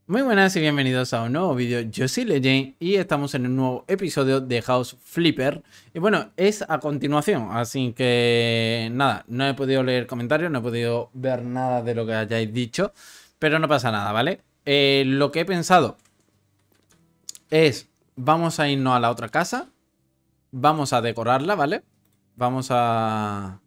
Muy buenas y bienvenidos a un nuevo vídeo. Yo soy Legend y estamos en un nuevo episodio de House Flipper. Y bueno, es a continuación, así que nada, no he podido leer comentarios, no he podido ver nada de lo que hayáis dicho, pero no pasa nada, ¿vale? Lo que he pensado es, vamos a irnos a la otra casa, vamos a decorarla, ¿vale? Vamos a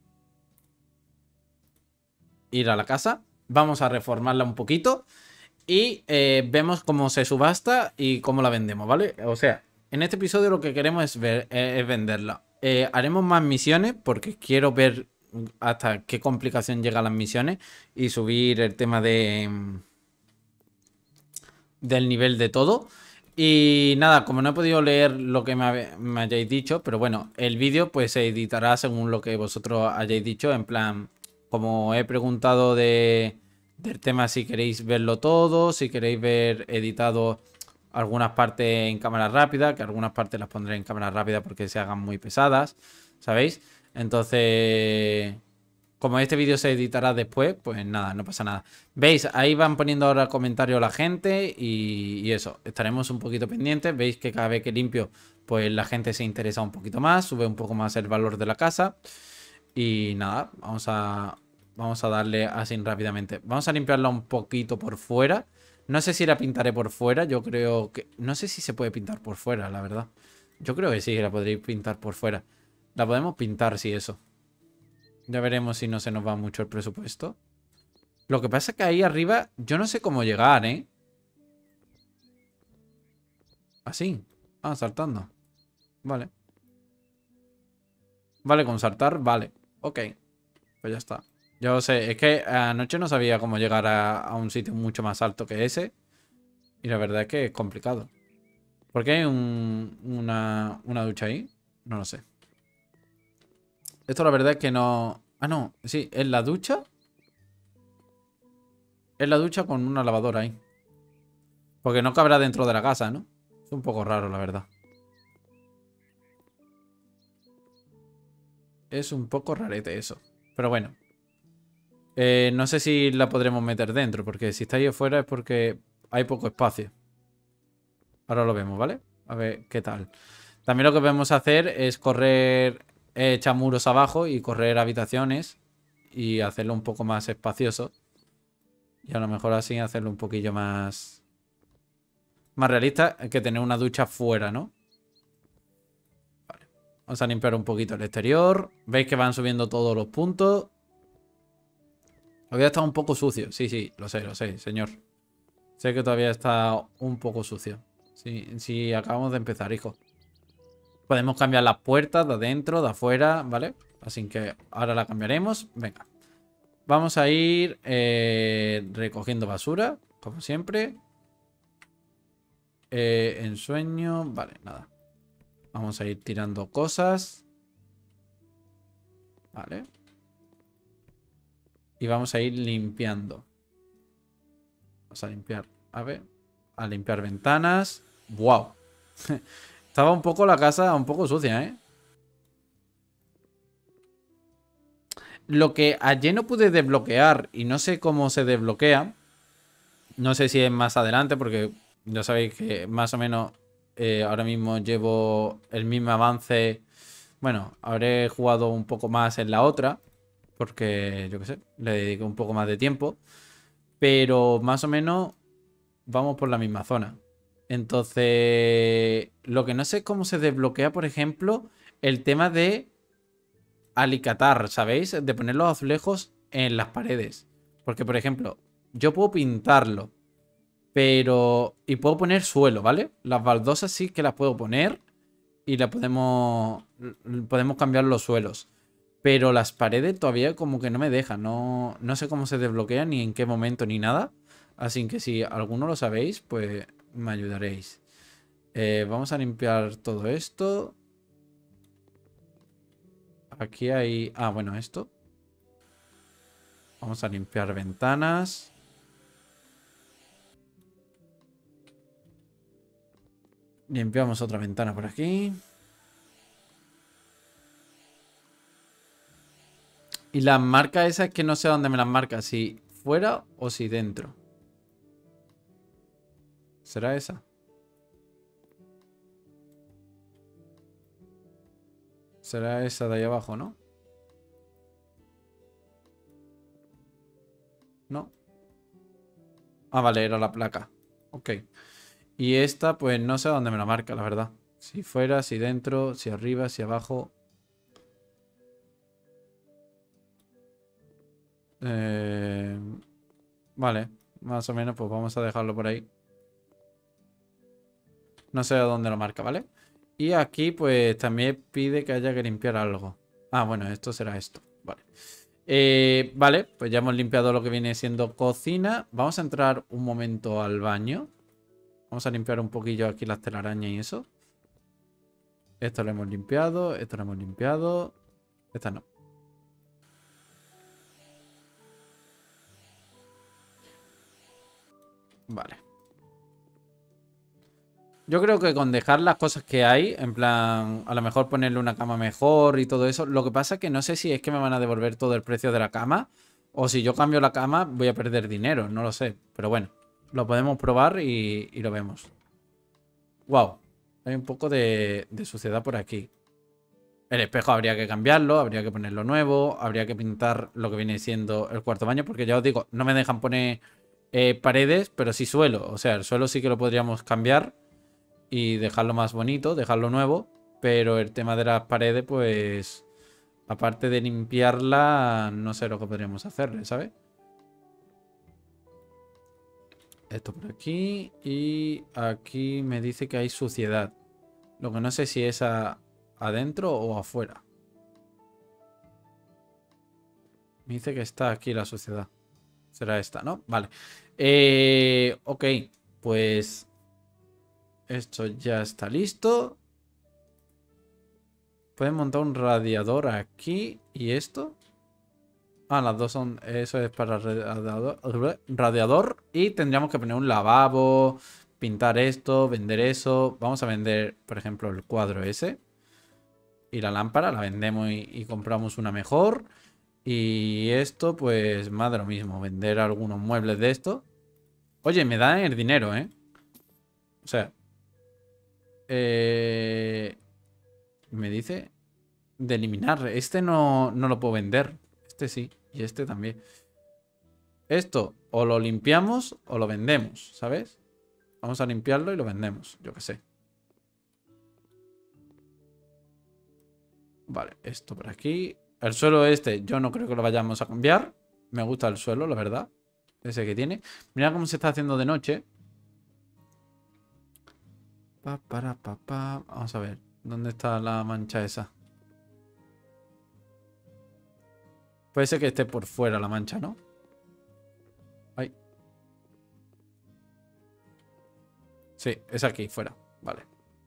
ir a la casa, vamos a reformarla un poquito. Y vemos cómo se subasta y cómo la vendemos, ¿vale? O sea, en este episodio lo que queremos es, es venderla. Haremos más misiones porque quiero ver hasta qué complicación llegan las misiones y subir el tema del nivel de todo. Y nada, como no he podido leer lo que me hayáis dicho, pero bueno, el vídeo pues se editará según lo que vosotros hayáis dicho. En plan, como he preguntado del tema, si queréis verlo todo, si queréis ver editado algunas partes en cámara rápida, que algunas partes las pondré en cámara rápida porque se hagan muy pesadas, ¿sabéis? Entonces, como este vídeo se editará después, pues nada, no pasa nada. ¿Veis? Ahí van poniendo ahora comentarios la gente y eso, estaremos un poquito pendientes. Veis que cada vez que limpio, pues la gente se interesa un poquito más, sube un poco más el valor de la casa. Y nada, vamos a darle así rápidamente. Vamos a limpiarla un poquito por fuera. No sé si la pintaré por fuera, yo creo que... No sé si se puede pintar por fuera, la verdad. Yo creo que sí, la podréis pintar por fuera. La podemos pintar, sí, eso. Ya veremos si no se nos va mucho el presupuesto. Lo que pasa es que ahí arriba yo no sé cómo llegar, ¿eh? Así. Ah, saltando. Vale. Vale, con saltar, vale. Ok. Pues ya está. Yo sé, es que anoche no sabía cómo llegar a un sitio mucho más alto que ese. Y la verdad es que es complicado. ¿Por qué hay una ducha ahí? No lo sé. Esto la verdad es que no... Ah, no. Sí, es la ducha. Es la ducha con una lavadora ahí. Porque no cabrá dentro de la casa, ¿no? Es un poco raro, la verdad. Es un poco rarete eso. Pero bueno. No sé si la podremos meter dentro. Porque si está ahí afuera es porque hay poco espacio. Ahora lo vemos, ¿vale? A ver qué tal. También lo que podemos hacer es correr, echar muros abajo y correr habitaciones. Y hacerlo un poco más espacioso. Y a lo mejor así hacerlo un poquillo más realista que tener una ducha fuera, ¿no? Vale. Vamos a limpiar un poquito el exterior. Veis que van subiendo todos los puntos. Todavía está un poco sucio. Sí, sí, lo sé, señor. Sé que todavía está un poco sucio. Sí, sí, acabamos de empezar, hijo. Podemos cambiar las puertas de adentro, de afuera, ¿vale? Así que ahora la cambiaremos. Venga. Vamos a ir recogiendo basura, como siempre. Ensueño. Vale, nada. Vamos a ir tirando cosas. Vale. Y vamos a ir limpiando. Vamos a limpiar. A ver. A limpiar ventanas. ¡Wow! Estaba un poco la casa un poco sucia, ¿eh? Lo que ayer no pude desbloquear y no sé cómo se desbloquea. No sé si es más adelante porque ya sabéis que más o menos ahora mismo llevo el mismo avance. Bueno, habré jugado un poco más en la otra porque yo qué sé, le dediqué un poco más de tiempo. Pero más o menos vamos por la misma zona. Entonces, lo que no sé es cómo se desbloquea, por ejemplo, el tema de alicatar, ¿sabéis? De poner los azulejos en las paredes. Porque, por ejemplo, yo puedo pintarlo, pero... Y puedo poner suelo, ¿vale? Las baldosas sí que las puedo poner y la podemos cambiar los suelos. Pero las paredes todavía como que no me dejan. No sé cómo se desbloquea ni en qué momento ni nada. Así que si alguno lo sabéis, pues me ayudaréis. Vamos a limpiar todo esto. Aquí hay... Ah, bueno, esto. Vamos a limpiar ventanas. Limpiamos otra ventana por aquí. Y las marcas esas que no sé dónde me las marca. Si fuera o si dentro. ¿Será esa? Será esa de ahí abajo, ¿no? No. Ah, vale, era la placa. Ok. Y esta, pues no sé dónde me la marca, la verdad. Si fuera, si dentro, si arriba, si abajo. Eh, vale, más o menos, pues vamos a dejarlo por ahí. No sé a dónde lo marca, ¿vale? Y aquí, pues también pide que haya que limpiar algo. Ah, bueno, esto será esto. Vale. Vale, pues ya hemos limpiado lo que viene siendo cocina. Vamos a entrar un momento al baño. Vamos a limpiar un poquillo aquí las telarañas y eso. Esto lo hemos limpiado, esto lo hemos limpiado. Esta no. Vale. Yo creo que con dejar las cosas que hay, en plan, a lo mejor ponerle una cama mejor y todo eso. Lo que pasa es que no sé si es que me van a devolver todo el precio de la cama o si yo cambio la cama voy a perder dinero, no lo sé. Pero bueno, lo podemos probar y lo vemos. Wow, hay un poco de suciedad por aquí. El espejo habría que cambiarlo, habría que ponerlo nuevo, habría que pintar lo que viene siendo el cuarto baño, porque ya os digo, no me dejan poner paredes, pero sí suelo. O sea, el suelo sí que lo podríamos cambiar y dejarlo más bonito, dejarlo nuevo, pero el tema de las paredes, pues, aparte de limpiarla, no sé lo que podríamos hacerle, ¿sabes? Esto por aquí y aquí me dice que hay suciedad. Lo que no sé si es adentro o afuera. Me dice que está aquí la suciedad. Será esta, ¿no? Vale. Ok, pues esto ya está listo. Pueden montar un radiador aquí. ¿Y esto? Ah, las dos son... Eso es para radiador. Y tendríamos que poner un lavabo, pintar esto, vender eso. Vamos a vender, por ejemplo, el cuadro ese. Y la lámpara, la vendemos y compramos una mejor. Y esto, pues más de lo mismo. Vender algunos muebles de esto. Oye, me dan el dinero, ¿eh? O sea... me dice de eliminar. Este no lo puedo vender. Este sí. Y este también. Esto o lo limpiamos o lo vendemos, ¿sabes? Vamos a limpiarlo y lo vendemos, yo qué sé. Vale, esto por aquí. El suelo este yo no creo que lo vayamos a cambiar. Me gusta el suelo, la verdad. Ese que tiene. Mira cómo se está haciendo de noche. Vamos a ver. ¿Dónde está la mancha esa? Puede ser que esté por fuera la mancha, ¿no? Ay. Sí, es aquí, fuera. Vale.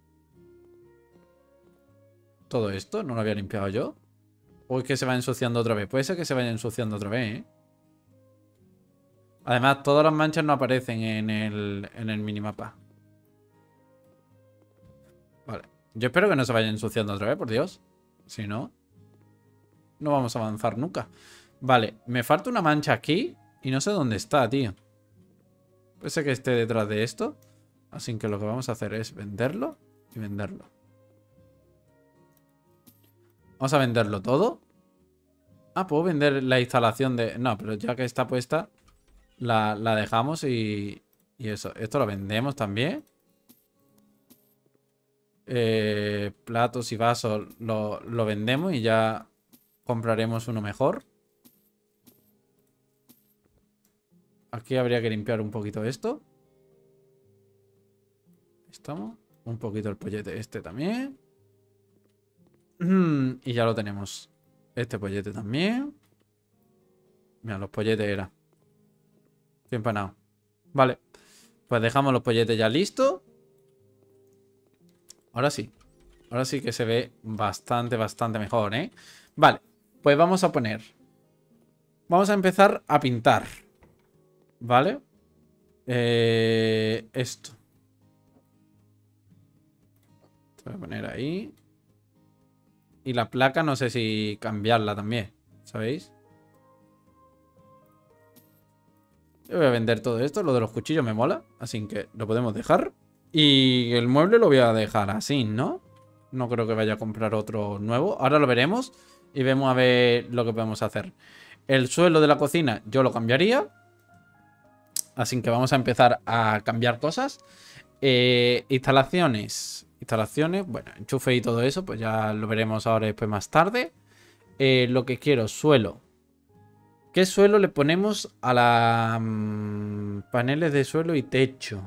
¿Todo esto no lo había limpiado yo? ¿O es que se va ensuciando otra vez? Puede ser que se vaya ensuciando otra vez, ¿eh? Además, todas las manchas no aparecen en el minimapa. Vale. Yo espero que no se vaya ensuciando otra vez, por Dios. Si no, no vamos a avanzar nunca. Vale, me falta una mancha aquí y no sé dónde está, tío. Puede ser que esté detrás de esto. Así que lo que vamos a hacer es venderlo y venderlo. Vamos a venderlo todo. Ah, puedo vender la instalación de... No, pero ya que está puesta, la dejamos y eso. Esto lo vendemos también. Platos y vasos lo vendemos y ya compraremos uno mejor. Aquí habría que limpiar un poquito esto. Estamos. Un poquito el pollete este también. Y ya lo tenemos. Este pollete también. Mira, los polletes era. Estoy empanado. Vale. Pues dejamos los polletes ya listos. Ahora sí. Ahora sí que se ve bastante, bastante mejor, ¿eh? Vale. Pues vamos a poner. Vamos a empezar a pintar. ¿Vale? Esto. Voy a poner ahí. Y la placa no sé si cambiarla también. ¿Sabéis? Yo voy a vender todo esto. Lo de los cuchillos me mola. Así que lo podemos dejar. Y el mueble lo voy a dejar así, ¿no? No creo que vaya a comprar otro nuevo. Ahora lo veremos. Y vemos a ver lo que podemos hacer. El suelo de la cocina yo lo cambiaría. Así que vamos a empezar a cambiar cosas. Instalaciones. Instalaciones. Bueno, enchufe y todo eso. Pues ya lo veremos ahora después más tarde. Lo que quiero, suelo. ¿Qué suelo le ponemos a la paneles de suelo y techo?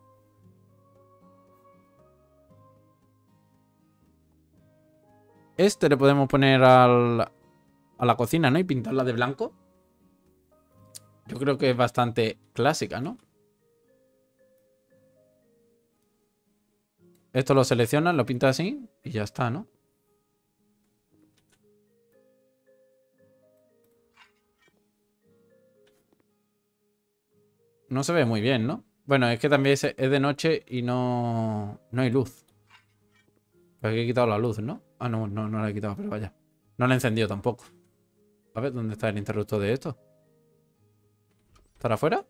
Este le podemos poner a la cocina, ¿no? Y pintarla de blanco. Yo creo que es bastante clásica, ¿no? Esto lo seleccionas, lo pintas así y ya está, ¿no? No se ve muy bien, ¿no? Bueno, es que también es de noche y no hay luz. Pues aquí he quitado la luz, ¿no? Ah, no la he quitado, pero vaya. No la he encendido tampoco. A ver, ¿dónde está el interruptor de esto? ¿Estará afuera?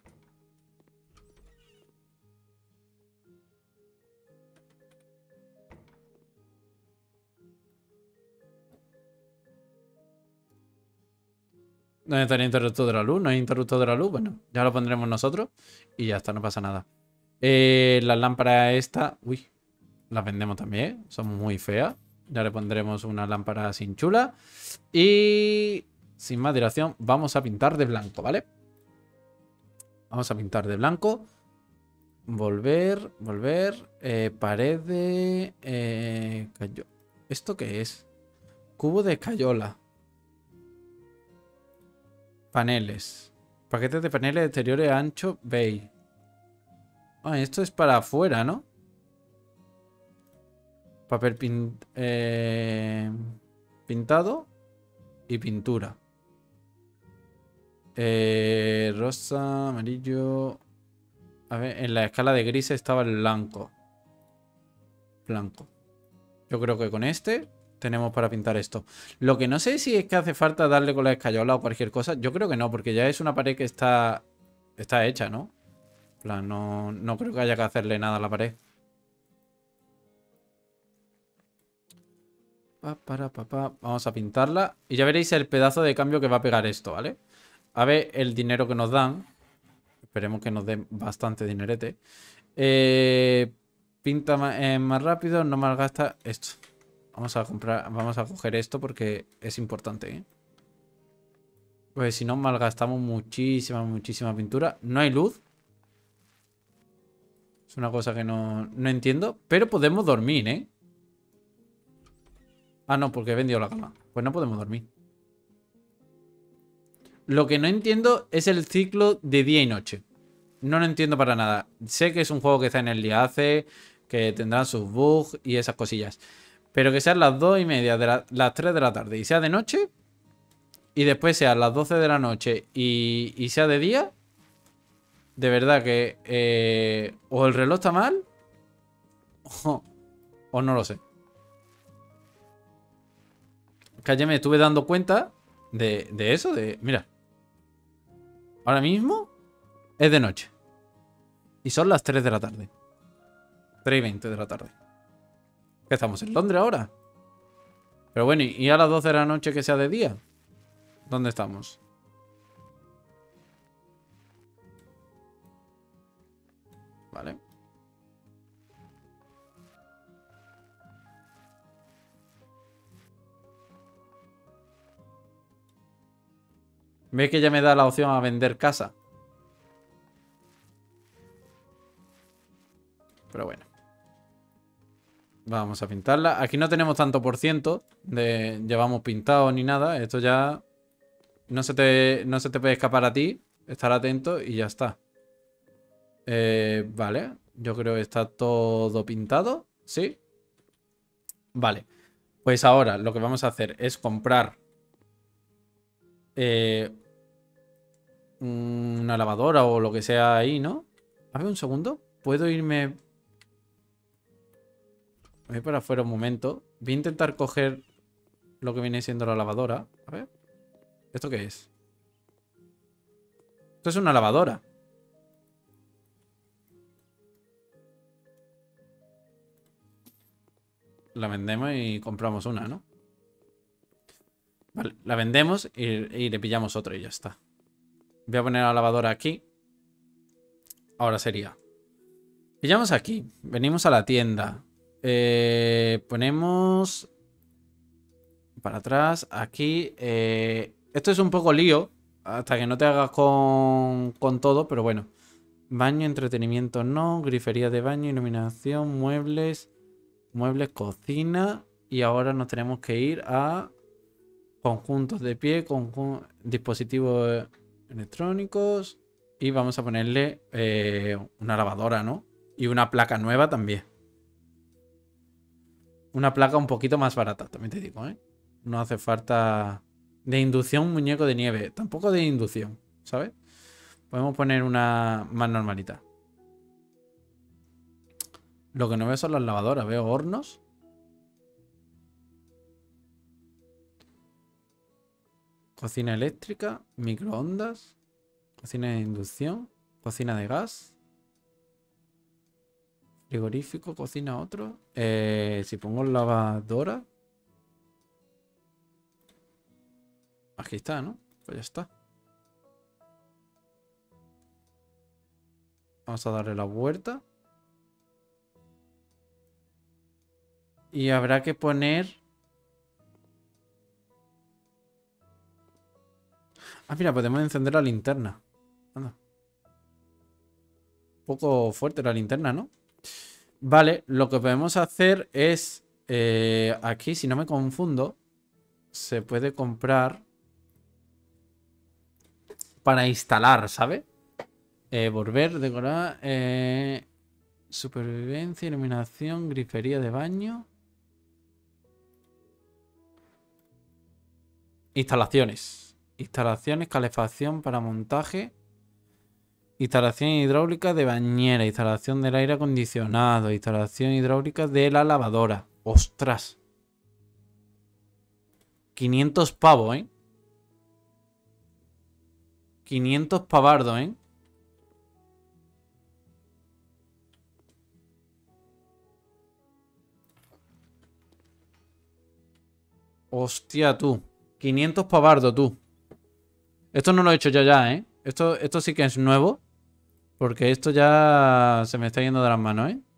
¿Dónde está el interruptor de la luz? ¿No hay interruptor de la luz? Bueno, ya lo pondremos nosotros y ya está, no pasa nada. Las lámparas estas... Uy, las vendemos también. Son muy feas. Ya le pondremos una lámpara sin chula. Y... sin más dilación, vamos a pintar de blanco, ¿vale? Vamos a pintar de blanco. Volver. Pared de... ¿Esto qué es? Cubo de escayola. Paneles. Paquetes de paneles exteriores ancho beige. Ah, esto es para afuera, ¿no? Papel pintado y pintura. Rosa, amarillo. A ver, en la escala de grises estaba el blanco. Blanco. Yo creo que con este tenemos para pintar esto. Lo que no sé si es que hace falta darle con la escayola o cualquier cosa. Yo creo que no, porque ya es una pared que está hecha, ¿no? En plan, no creo que haya que hacerle nada a la pared. Vamos a pintarla. Y ya veréis el pedazo de cambio que va a pegar esto, ¿vale? A ver el dinero que nos dan. Esperemos que nos den bastante dinerete. Pinta más rápido, no malgasta esto. Vamos a comprar, vamos a coger esto porque es importante, ¿eh? Pues si no, malgastamos muchísima pintura. No hay luz. Es una cosa que no entiendo. Pero podemos dormir, ¿eh? Ah, no, porque he vendido la cama. Pues no podemos dormir. Lo que no entiendo es el ciclo de día y noche. No lo entiendo para nada. Sé que es un juego que está en el liace, que tendrá sus bugs y esas cosillas. Pero que sean las 2:30 de las 3 de la tarde y sea de noche. Y después sea las 12 de la noche y sea de día. De verdad que o el reloj está mal o no lo sé. Que ayer me estuve dando cuenta de eso, mira. Ahora mismo es de noche. Y son las 3 de la tarde. 3:20 de la tarde. ¿Qué estamos en Londres ahora? Pero bueno, ¿y a las 12 de la noche que sea de día? ¿Dónde estamos? Vale. ¿Ves que ya me da la opción a vender casa? Pero bueno. Vamos a pintarla. Aquí no tenemos tanto por ciento de llevamos pintado ni nada. Esto ya no se te puede escapar a ti. Estar atento y ya está. Vale. Yo creo que está todo pintado. ¿Sí? Vale. Pues ahora lo que vamos a hacer es comprar una lavadora o lo que sea ahí, ¿no? A ver, un segundo. ¿Puedo irme? Voy para afuera un momento. Voy a intentar coger lo que viene siendo la lavadora. A ver. ¿Esto qué es? Esto es una lavadora. La vendemos y compramos una, ¿no? Vale, la vendemos y le pillamos otra y ya está. Voy a poner la lavadora aquí. Ahora sería. Pillamos aquí. Venimos a la tienda. Ponemos... Para atrás. Aquí. Esto es un poco lío. Hasta que no te hagas con todo. Pero bueno. Baño, entretenimiento no. Grifería de baño, iluminación, muebles. Muebles, cocina. Y ahora nos tenemos que ir a... Conjuntos de pie. Dispositivos electrónicos. Y vamos a ponerle una lavadora, ¿no? Y una placa nueva también. Una placa un poquito más barata, también te digo, ¿eh? No hace falta... De inducción, muñeco de nieve. Tampoco de inducción, ¿sabes? Podemos poner una más normalita. Lo que no veo son las lavadoras. Veo hornos. Cocina eléctrica. Microondas. Cocina de inducción. Cocina de gas. Frigorífico. Cocina otro. Si pongo lavadora. Aquí está, ¿no? Pues ya está. Vamos a darle la vuelta. Y habrá que poner... Ah, mira, podemos encender la linterna. Anda. Un poco fuerte la linterna, ¿no? Vale, lo que podemos hacer es... aquí, si no me confundo, se puede comprar... Para instalar, ¿sabes? Volver, decorar... supervivencia, iluminación, grifería de baño... Instalaciones. Instalaciones, calefacción para montaje. Instalación hidráulica de bañera. Instalación del aire acondicionado. Instalación hidráulica de la lavadora. ¡Ostras! 500 pavos, ¿eh? 500 pavardos, ¿eh? Hostia, tú. 500 pavardos, tú. Esto no lo he hecho ya, ¿eh? Esto sí que es nuevo. Porque esto ya se me está yendo de las manos, ¿eh?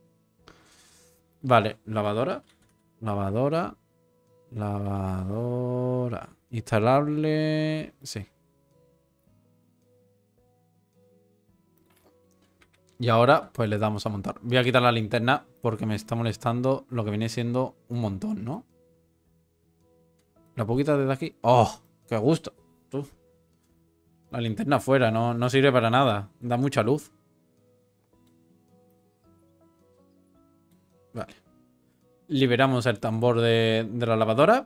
Vale, lavadora. Lavadora. Lavadora. Instalable. Sí. Y ahora, pues le damos a montar. Voy a quitar la linterna porque me está molestando lo que viene siendo un montón, ¿no? ¿La puedo quitar desde aquí? ¡Oh! ¡Qué gusto! Tú. La linterna fuera, no sirve para nada. Da mucha luz. Vale. Liberamos el tambor de la lavadora.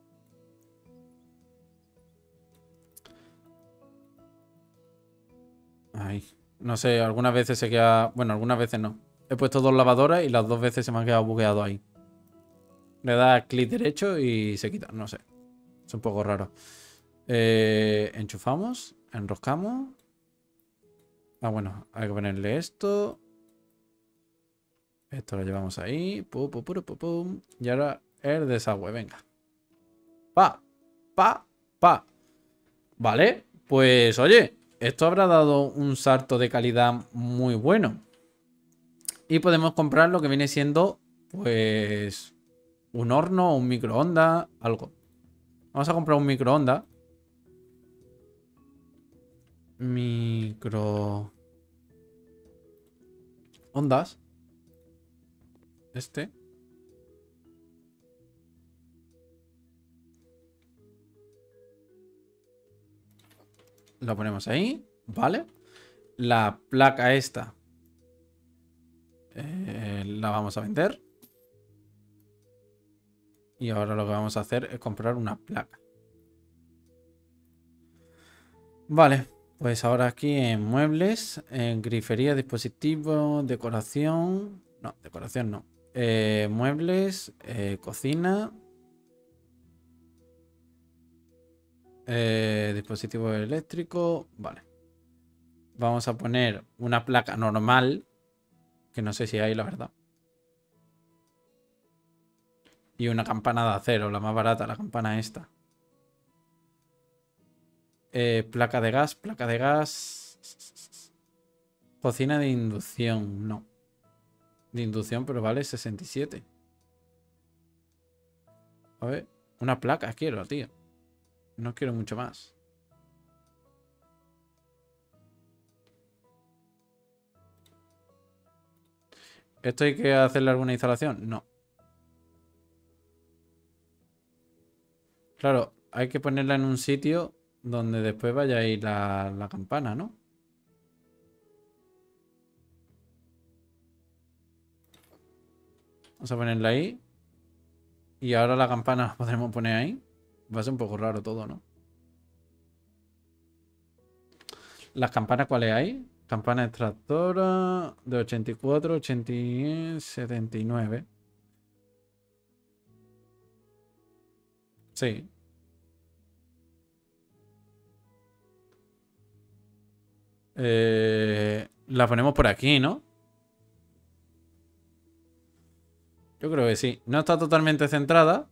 Ahí. No sé, algunas veces se queda... Bueno, algunas veces no. He puesto dos lavadoras y las dos veces se me ha quedado bugueado ahí. Le da clic derecho y se quita. No sé. Es un poco raro. Enchufamos. Enroscamos. Ah, bueno. Hay que ponerle esto. Esto lo llevamos ahí. Pum, pum, pum, pum, pum. Y ahora el desagüe. Venga. Pa. Pa. Pa. Vale. Pues oye. Esto habrá dado un salto de calidad muy bueno. Y podemos comprar lo que viene siendo, pues, un horno, un microondas, algo. Vamos a comprar un microondas. Microondas. Este. Lo ponemos ahí, ¿vale? La placa esta la vamos a vender. Y ahora lo que vamos a hacer es comprar una placa. Vale, pues ahora aquí en muebles, en grifería, dispositivo, decoración. No, decoración no. Muebles, cocina. Dispositivo eléctrico. Vale. Vamos a poner una placa normal. Que no sé si hay, la verdad. Y una campana de acero, la más barata, la campana esta. Placa de gas, placa de gas. Cocina de inducción, no. De inducción, pero vale 67. A ver, una placa quiero, tío. No quiero mucho más. ¿Esto hay que hacerle alguna instalación? No. Claro, hay que ponerla en un sitio donde después vaya a ir la campana, ¿no? Vamos a ponerla ahí. Y ahora la campana la podremos poner ahí. Va a ser un poco raro todo, ¿no? ¿Las campanas cuáles hay? Campana extractora de 84, 80, 79. Sí. La ponemos por aquí, ¿no? Yo creo que sí. No está totalmente centrada.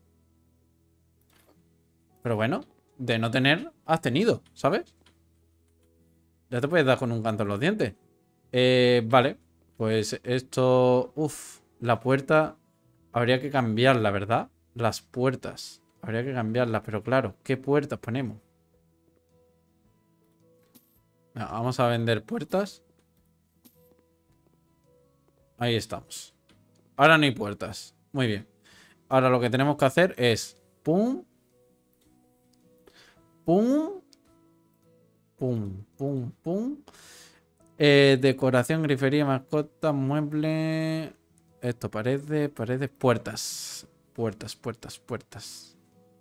Pero bueno, de no tener, has tenido, ¿sabes? Ya te puedes dar con un canto en los dientes. Vale. Pues esto... Uf, la puerta... Habría que cambiarla, ¿verdad? Las puertas. Habría que cambiarlas, pero claro, ¿qué puertas ponemos? Vamos a vender puertas. Ahí estamos. Ahora no hay puertas. Muy bien. Ahora lo que tenemos que hacer es... Pum. Pum. Pum, pum, pum. Decoración, grifería, mascota, mueble. Esto, paredes, paredes, puertas. Puertas, puertas, puertas.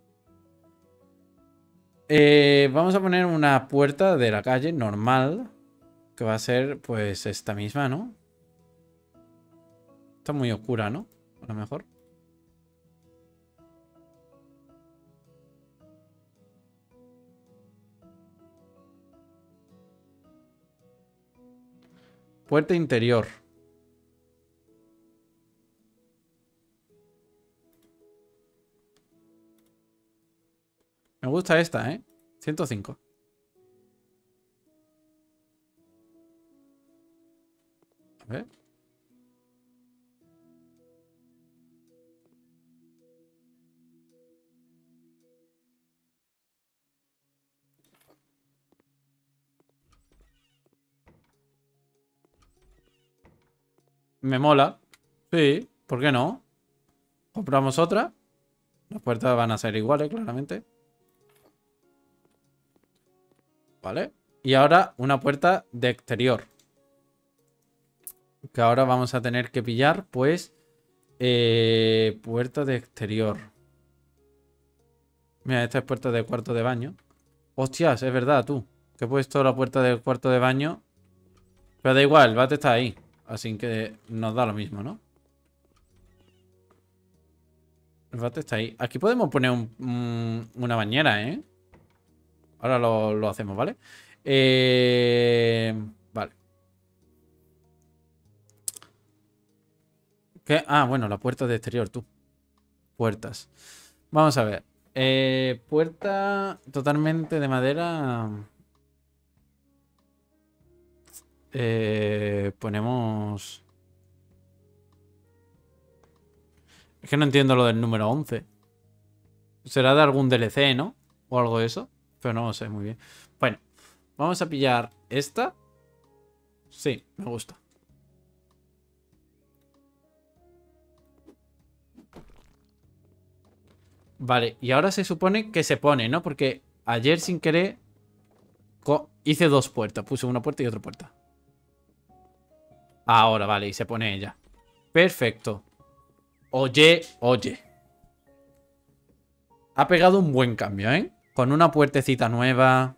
Vamos a poner una puerta de la calle normal. Que va a ser, pues, esta misma, ¿no? Está muy oscura, ¿no? A lo mejor. Puerta interior. Me gusta esta, ¿eh? 105. A ver. Me mola. Sí, ¿por qué no? Compramos otra. Las puertas van a ser iguales, claramente. Vale. Y ahora una puerta de exterior. Que ahora vamos a tener que pillar, pues... puerta de exterior. Mira, esta es puerta de cuarto de baño. Hostias, es verdad, tú. Que he puesto la puerta del cuarto de baño. Pero da igual, el bate está ahí. Así que nos da lo mismo, ¿no? El bate está ahí. Aquí podemos poner una bañera, ¿eh? Ahora lo hacemos, ¿vale? Vale. ¿Qué? Ah, bueno, la puerta de exterior, tú. Puertas. Vamos a ver. Puerta totalmente de madera. Ponemos... Es que no entiendo lo del número 11. Será de algún DLC, ¿no? O algo de eso. Pero no lo sé muy bien. Bueno, vamos a pillar esta. Sí, me gusta. Vale, y ahora se supone que se pone, ¿no? Porque ayer sin querer hice dos puertas. Puse una puerta y otra puerta. Ahora, vale, y se pone ella. Perfecto. Oye, oye. Ha pegado un buen cambio, ¿eh? Con una puertecita nueva.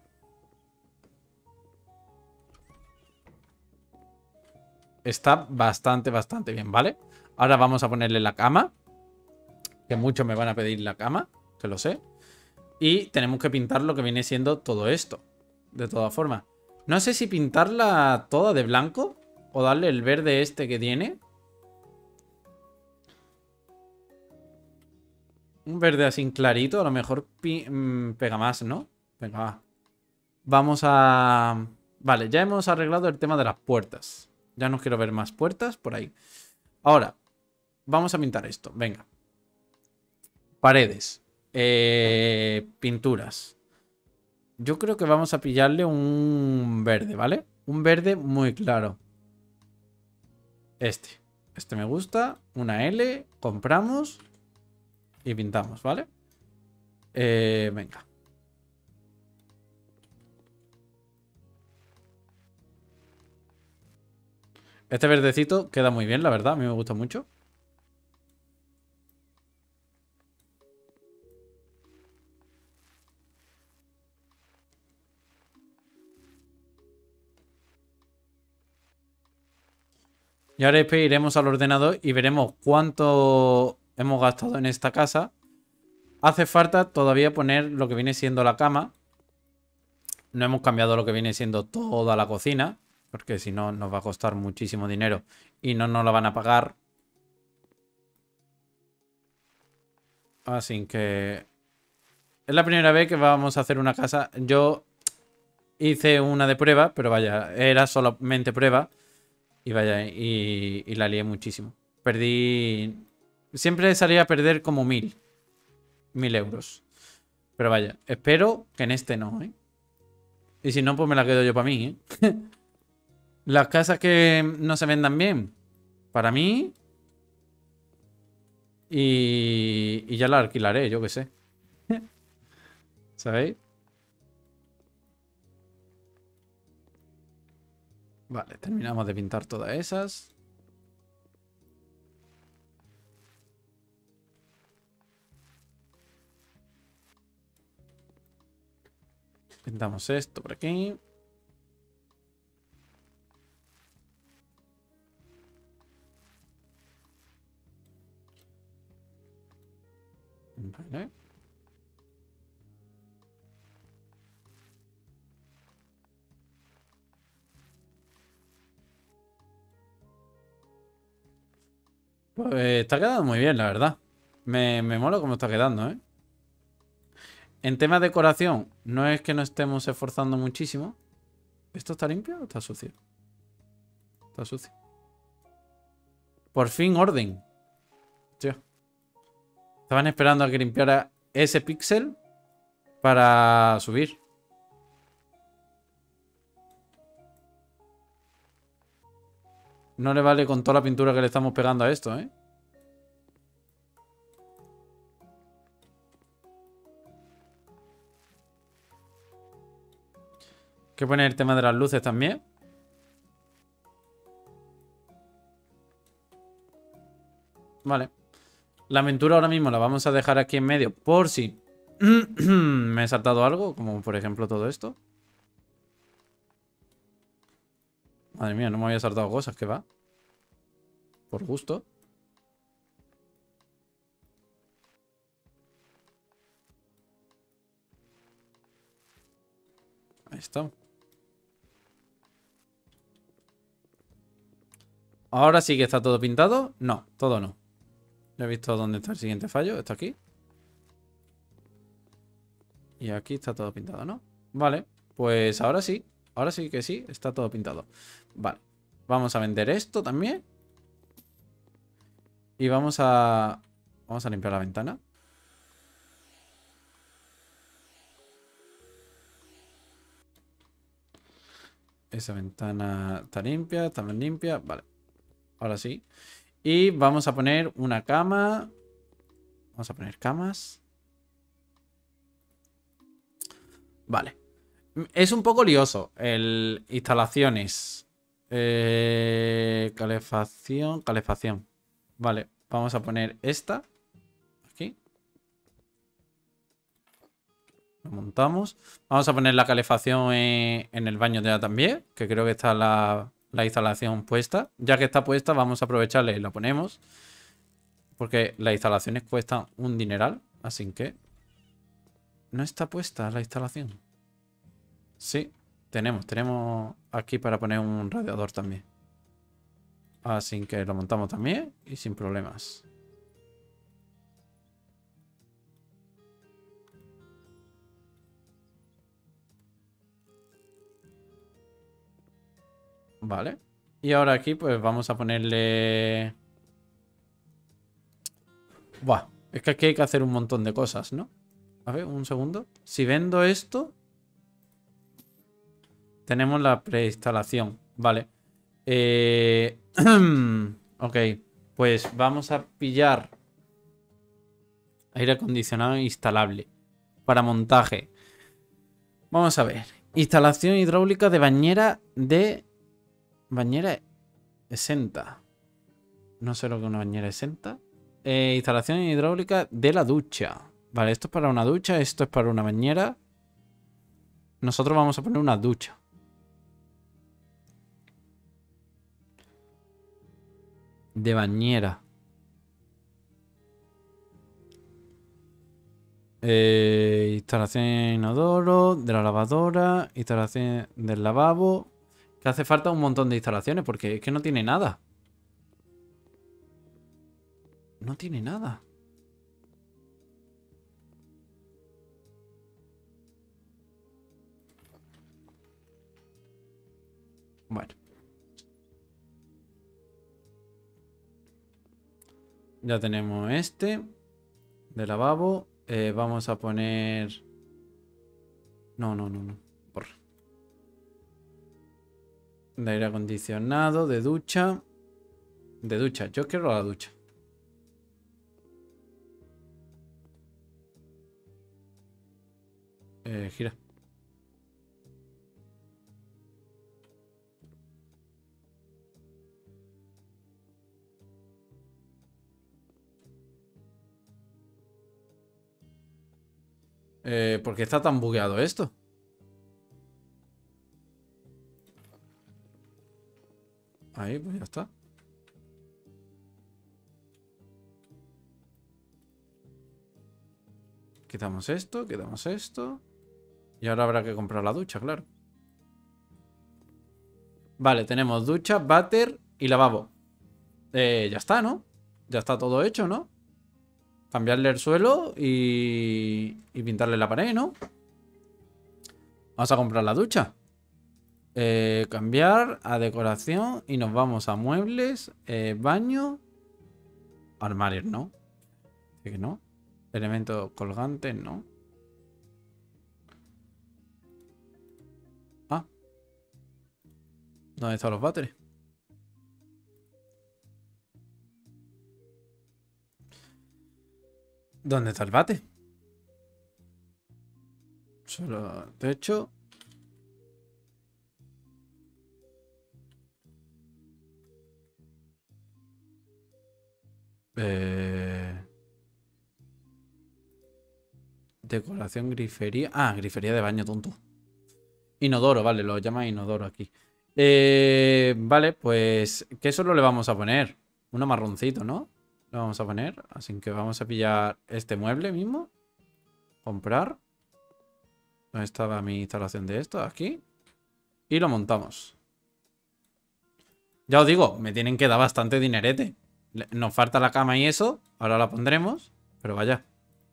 Está bastante, bastante bien, ¿vale? Ahora vamos a ponerle la cama. Que muchos me van a pedir la cama, que lo sé. Y tenemos que pintar lo que viene siendo todo esto. De todas formas. No sé si pintarla toda de blanco o darle el verde este que tiene. Un verde así clarito, a lo mejor pega más, ¿no? Venga, va. Vamos a... Vale, ya hemos arreglado el tema de las puertas. Ya no quiero ver más puertas por ahí. Ahora, vamos a pintar esto. Venga. Paredes. Pinturas. Yo creo que vamos a pillarle un verde, ¿vale? Un verde muy claro. Este. Este me gusta. Una L. Compramos. Y pintamos, ¿vale? Venga. Este verdecito queda muy bien, la verdad. A mí me gusta mucho. Y ahora después iremos al ordenador y veremos cuánto hemos gastado en esta casa. Hace falta todavía poner lo que viene siendo la cama. No hemos cambiado lo que viene siendo toda la cocina, porque si no nos va a costar muchísimo dinero y no nos la van a pagar. Así que es la primera vez que vamos a hacer una casa. Yo hice una de prueba, pero vaya, era solamente prueba. Y vaya, y la lié muchísimo. Perdí... Siempre salía a perder como 1000 euros. Pero vaya, espero que en este no, ¿eh? Y si no, pues me la quedo yo para mí, ¿eh? Las casas que no se vendan bien, para mí. Y ya la alquilaré, yo qué sé. ¿Sabéis? Vale, terminamos de pintar todas esas. Pintamos esto por aquí. Vale. Pues está quedando muy bien, la verdad. Me mola cómo está quedando, ¿eh? En tema de decoración, no es que nos estemos esforzando muchísimo. ¿Esto está limpio o está sucio? Está sucio. Por fin orden. Tío. Estaban esperando a que limpiara ese píxel para subir. No le vale con toda la pintura que le estamos pegando a esto, ¿eh? Hay que poner el tema de las luces también. Vale. La aventura ahora mismo la vamos a dejar aquí en medio por si me he saltado algo, como por ejemplo todo esto. Madre mía, no me había saltado cosas, que va. Por gusto. Ahí está. Ahora sí que está todo pintado. No, todo no. Ya he visto dónde está el siguiente fallo. Está aquí. Y aquí está todo pintado, ¿no? Vale, pues ahora sí. Ahora sí que sí, está todo pintado. Vale, vamos a vender esto también. Y vamos a... Vamos a limpiar la ventana. Esa ventana está limpia, también limpia. Vale, ahora sí. Y vamos a poner una cama. Vamos a poner camas. Vale. Es un poco lioso el instalaciones. Calefacción. Vale, vamos a poner esta. Aquí. Lo montamos. Vamos a poner la calefacción en el baño ya también, que creo que está la instalación puesta. Ya que está puesta, vamos a aprovecharla y la ponemos. Porque las instalaciones cuestan un dineral, así que... No está puesta la instalación. Sí. Tenemos aquí para poner un radiador también. Así que lo montamos también y sin problemas. Vale. Y ahora aquí pues vamos a ponerle... Buah, es que aquí hay que hacer un montón de cosas, ¿no? A ver, un segundo. Si vendo esto, tenemos la preinstalación. Vale. Ok, pues vamos a pillar aire acondicionado instalable para montaje. Vamos a ver. Instalación hidráulica de bañera de... Bañera exenta. No sé lo que es una bañera exenta. Instalación hidráulica de la ducha. Vale, esto es para una ducha, esto es para una bañera. Nosotros vamos a poner una ducha. De bañera. Instalación de inodoro, de la lavadora, instalación del lavabo. Que hace falta un montón de instalaciones porque es que no tiene nada. No tiene nada. Bueno. Ya tenemos este. De lavabo. Vamos a poner... No. Borra. De aire acondicionado, de ducha. De ducha. Yo quiero la ducha. Gira. ¿Por qué está tan bugueado esto? Ahí, pues ya está. Quitamos esto, quitamos esto. Y ahora habrá que comprar la ducha, claro. Vale, tenemos ducha, váter y lavabo. Ya está, ¿no? Ya está todo hecho, ¿no? Cambiarle el suelo y pintarle la pared, ¿no? Vamos a comprar la ducha. Cambiar a decoración y nos vamos a muebles, baño, armarios, ¿no? Dice que no. Elementos colgantes, ¿no? Ah, ¿dónde están los váteres? ¿Dónde está el bate? Solo techo. Eh... Decoración, grifería. Ah, grifería de baño, tonto. Inodoro, vale, lo llama inodoro aquí. Vale, pues ¿qué solo le vamos a poner? Uno marroncito, ¿no? Le vamos a poner. Así que vamos a pillar este mueble mismo. Comprar. ¿Dónde estaba mi instalación de esto? Aquí. Y lo montamos. Ya os digo, me tienen que dar bastante dinerete. Nos falta la cama y eso. Ahora la pondremos. Pero vaya.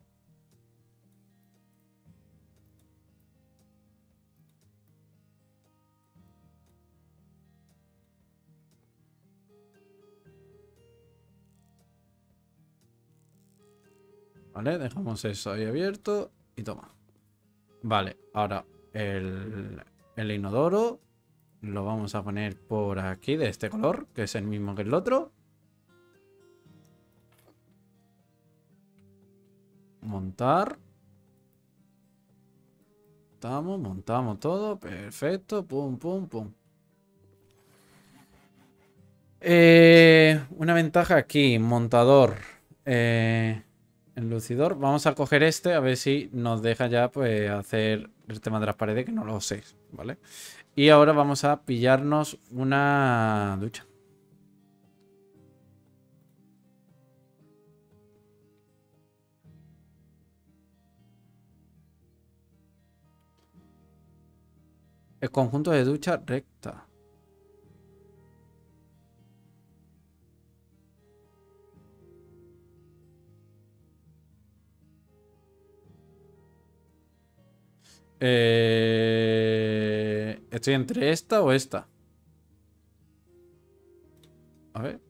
Vale, dejamos eso ahí abierto. Y toma. Vale, ahora el inodoro lo vamos a poner por aquí de este color, que es el mismo que el otro. Montar. Montamos todo. Perfecto. Pum, pum, pum. Una ventaja aquí, montador. Enlucidor. Vamos a coger este a ver si nos deja ya pues hacer el tema de las paredes, que no lo sé, ¿vale? Y ahora vamos a pillarnos una ducha. El conjunto de ducha recta. Estoy entre esta o esta. A ver.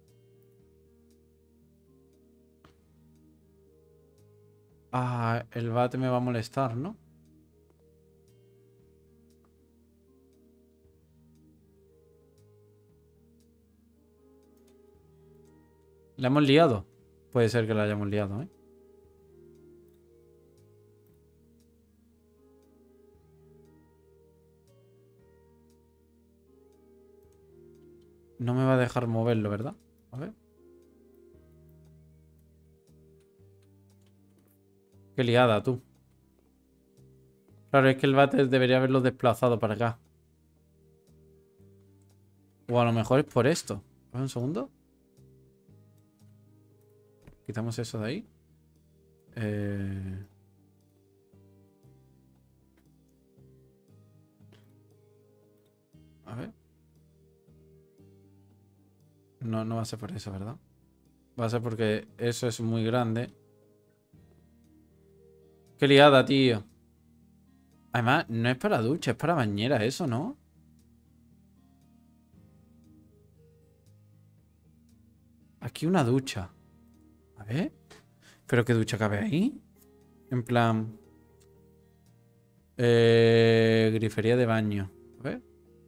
Ah, el bate me va a molestar, ¿no? ¿La hemos liado? Puede ser que la hayamos liado, ¿eh? No me va a dejar moverlo, ¿verdad? A ver. Qué liada, tú. Claro, es que el bate debería haberlo desplazado para acá. O a lo mejor es por esto. A ver, un segundo. Quitamos eso de ahí. Eh... A ver. No, no va a ser por eso, ¿verdad? Va a ser porque eso es muy grande. Qué liada, tío. Además, no es para ducha, es para bañera eso, ¿no? Aquí una ducha. A ver. ¿Pero qué ducha cabe ahí? En plan... grifería de baño. A ver.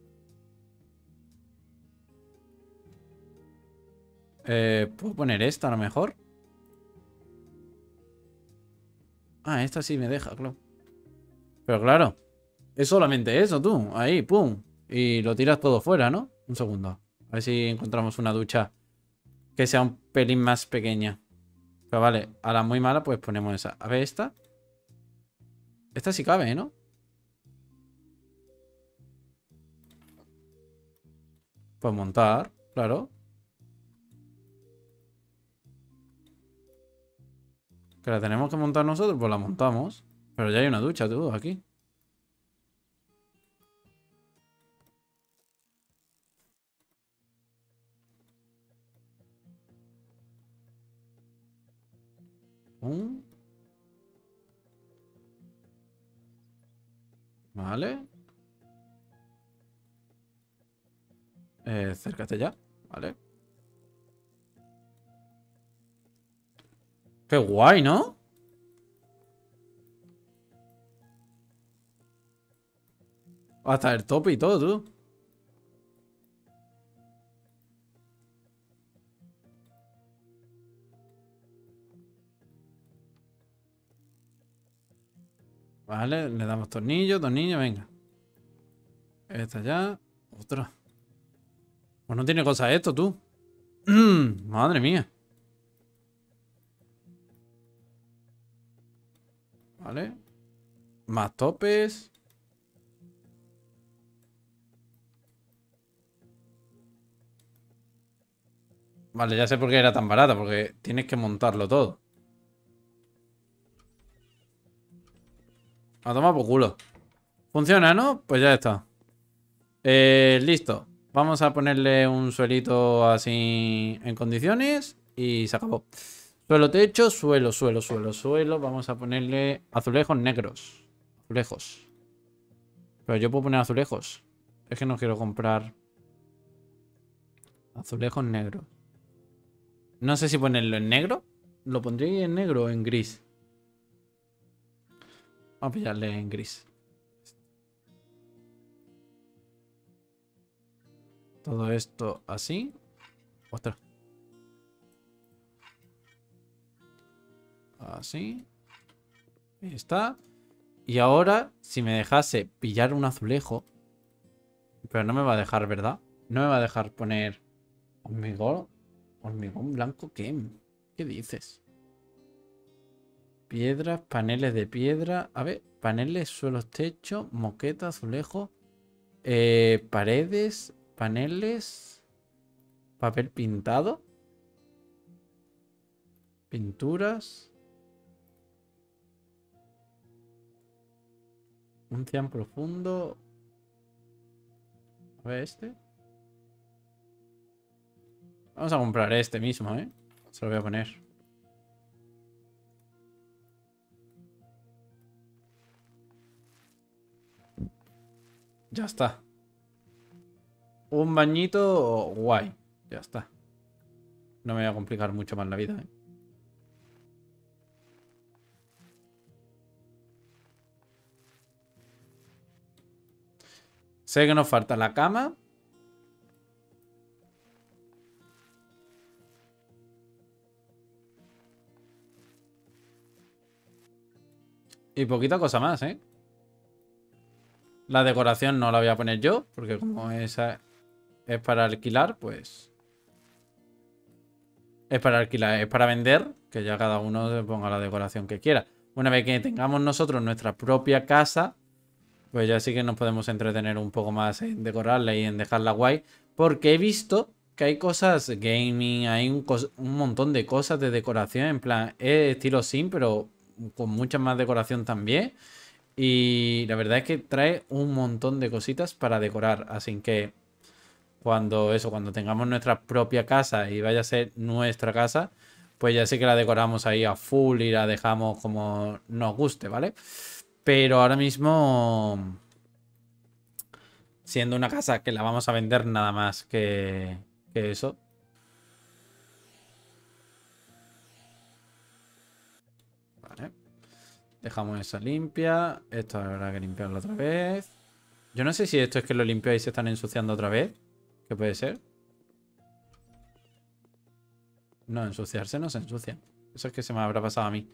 ¿Puedo poner esta a lo mejor? Ah, esta sí me deja, claro. Pero claro, es solamente eso, tú. Ahí, pum. Y lo tiras todo fuera, ¿no? Un segundo. A ver si encontramos una ducha que sea un pelín más pequeña. Pero vale, a la muy mala pues ponemos esa. A ver, esta. Esta sí cabe, ¿no? Pues montar, claro. Que la tenemos que montar nosotros, pues la montamos. Pero ya hay una ducha, tú, aquí. Pum. Vale. Acércate ya. Vale. Qué guay, ¿no? Hasta el tope y todo, tú. Vale, le damos tornillo, tornillo, venga. Esta ya. Otra. Pues no tiene cosa esto, tú. Madre mía. Vale. Más topes. Vale, ya sé por qué era tan barata, porque tienes que montarlo todo. A tomar por culo. ¿Funciona, no? Pues ya está. Listo. Vamos a ponerle un suelito así en condiciones y se acabó. Suelo, techo, suelo, suelo, suelo, suelo. Vamos a ponerle azulejos negros. Azulejos. Pero yo puedo poner azulejos. Es que no quiero comprar azulejos negros. No sé si ponerlo en negro. ¿Lo pondría en negro o en gris? Vamos a pillarle en gris. Todo esto así. Ostras. Así. Ahí está. Y ahora, si me dejase pillar un azulejo. Pero no me va a dejar, ¿verdad? No me va a dejar poner hormigón. ¿Hormigón blanco qué? ¿Qué dices? Piedras, paneles de piedra. A ver, paneles, suelos, techo, moqueta, azulejo. Paredes, paneles. Papel pintado. Pinturas. Un cian profundo. A ver este. Vamos a comprar este mismo, ¿eh? Se lo voy a poner. Ya está. Un bañito guay. Ya está. No me voy a complicar mucho más la vida, ¿eh? Sé que nos falta la cama. Y poquita cosa más, ¿eh? La decoración no la voy a poner yo, porque como esa es para alquilar, pues... Es para alquilar, es para vender, que ya cada uno se ponga la decoración que quiera. Una vez que tengamos nosotros nuestra propia casa, pues ya sí que nos podemos entretener un poco más en decorarla y en dejarla guay. Porque he visto que hay cosas gaming, hay un montón de cosas de decoración, en plan, es estilo sim, pero con mucha más decoración también. Y la verdad es que trae un montón de cositas para decorar. Así que cuando tengamos nuestra propia casa y vaya a ser nuestra casa, pues ya sí que la decoramos ahí a full y la dejamos como nos guste, ¿vale? Pero ahora mismo, siendo una casa que la vamos a vender nada más que eso. Vale. Dejamos esa limpia. Esto habrá que limpiarlo otra vez. Yo no sé si esto es que lo limpio y se están ensuciando otra vez. ¿Qué puede ser? No, ensuciarse no se ensucia. Eso es que se me habrá pasado a mí.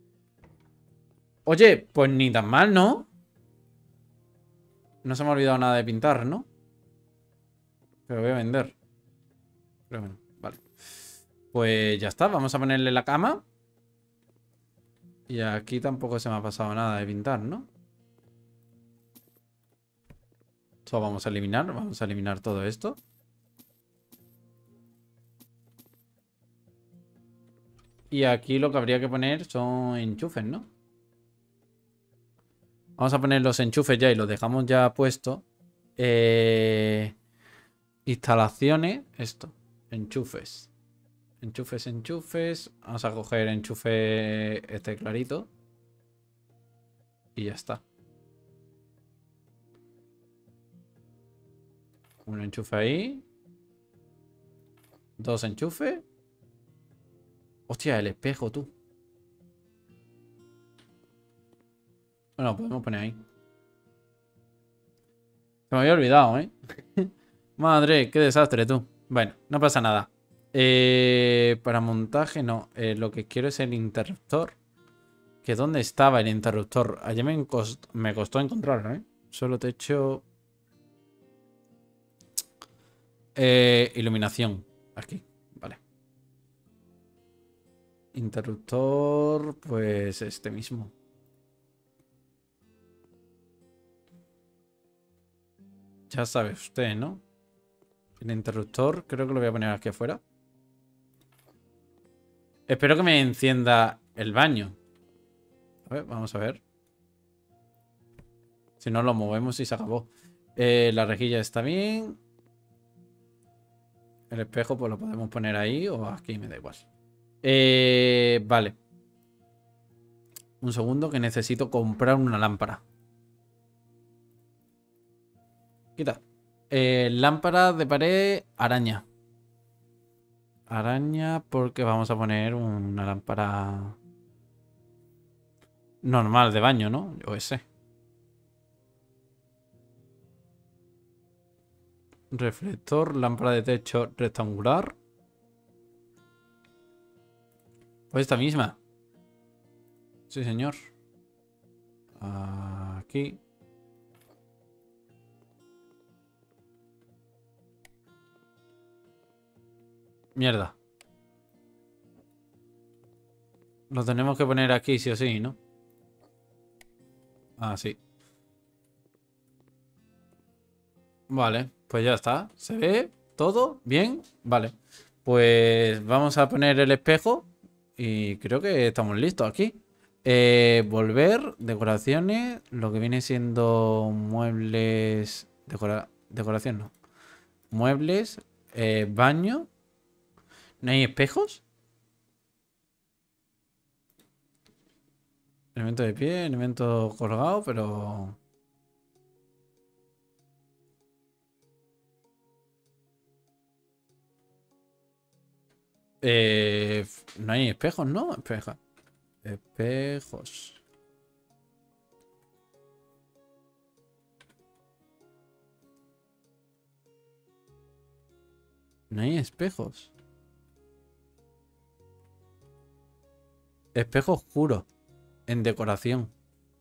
Oye, pues ni tan mal, ¿no? No se me ha olvidado nada de pintar, ¿no? Pero voy a vender. Pero bueno, vale. Pues ya está, vamos a ponerle la cama. Y aquí tampoco se me ha pasado nada de pintar, ¿no? Esto vamos a eliminar todo esto. Y aquí lo que habría que poner son enchufes, ¿no? Vamos a poner los enchufes ya y los dejamos ya puestos. Instalaciones, esto, enchufes. Enchufes. Vamos a coger enchufe este clarito. Y ya está. Un enchufe ahí. Dos enchufes. Hostia, el espejo, tú. Bueno, podemos poner ahí. Se me había olvidado, ¿eh? Madre, qué desastre, tú. Bueno, no pasa nada. Para montaje, no. Lo que quiero es el interruptor. ¿Que dónde estaba el interruptor? Ayer me costó encontrarlo, ¿eh? Solo techo... iluminación. Aquí, vale. Interruptor, pues este mismo. Ya sabe usted, ¿no? El interruptor, creo que lo voy a poner aquí afuera. Espero que me encienda el baño. A ver, vamos a ver. Si no, lo movemos y se acabó. La rejilla está bien. El espejo, pues lo podemos poner ahí o aquí, me da igual. Vale. Un segundo que necesito comprar una lámpara. Quita. Lámpara de pared, araña. Araña porque vamos a poner una lámpara normal de baño, ¿no? Yo qué sé. Reflector, lámpara de techo rectangular. Pues esta misma. Sí, señor. Aquí. Mierda. Lo tenemos que poner aquí sí o sí, ¿no? Ah, sí. Vale, pues ya está. ¿Se ve todo bien? Vale. Pues vamos a poner el espejo. Y creo que estamos listos aquí. Volver, decoraciones. Lo que viene siendo muebles... decoración no. muebles, baño. ¿No hay espejos? Elemento de pie, elemento colgado, pero... no hay espejos, ¿no? Espejos. No hay espejos. Espejo oscuro. En decoración.